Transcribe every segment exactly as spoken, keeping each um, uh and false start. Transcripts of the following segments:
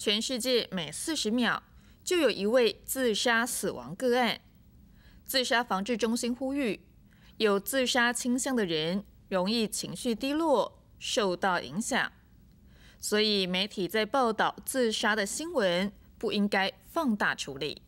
全世界每四十秒就有一位自杀死亡个案。自杀防治中心呼吁，有自杀倾向的人容易情绪低落，受到影响。所以媒体在报道自杀的新闻，不应该放大处理。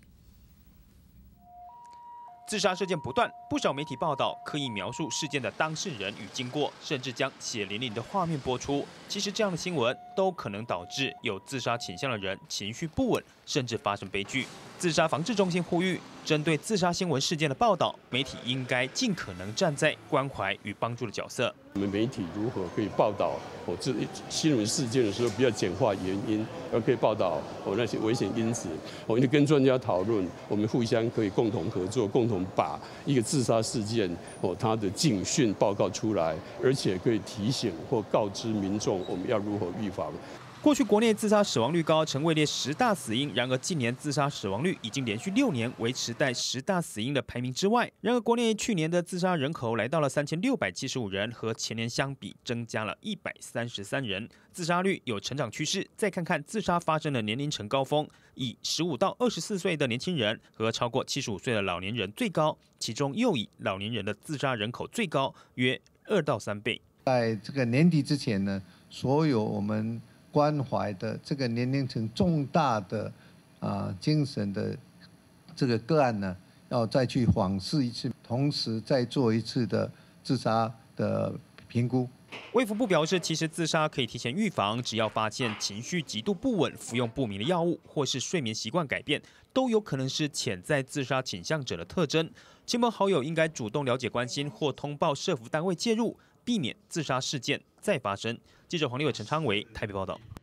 自杀事件不断，不少媒体报道刻意描述事件的当事人与经过，甚至将血淋淋的画面播出。其实这样的新闻都可能导致有自杀倾向的人情绪不稳，甚至发生悲剧。自杀防治中心呼吁，针对自杀新闻事件的报道，媒体应该尽可能站在关怀与帮助的角色。 我们媒体如何可以报道哦这新闻事件的时候，不要简化原因，而可以报道哦那些危险因子。我们跟专家讨论，我们互相可以共同合作，共同把一个自杀事件哦它的警讯报告出来，而且可以提醒或告知民众我们要如何预防。 过去国内自杀死亡率高，曾位列十大死因。然而近年自杀死亡率已经连续六年维持在十大死因的排名之外。然而国内去年的自杀人口来到了三千六百七十五人，和前年相比增加了一百三十三人，自杀率有成长趋势。再看看自杀发生的年龄层高峰，以十五到二十四岁的年轻人和超过七十五岁的老年人最高，其中又以老年人的自杀人口最高，约二到三倍。 在这个年底之前呢，所有我们 关怀的这个年龄层重大的啊、呃、精神的这个个案呢，要再去访视一次，同时再做一次的自杀的评估。 卫福部表示，其实自杀可以提前预防，只要发现情绪极度不稳、服用不明的药物或是睡眠习惯改变，都有可能是潜在自杀倾向者的特征。亲朋好友应该主动了解、关心或通报社福单位介入，避免自杀事件再发生。记者黄立伟、陈昌维台北报道。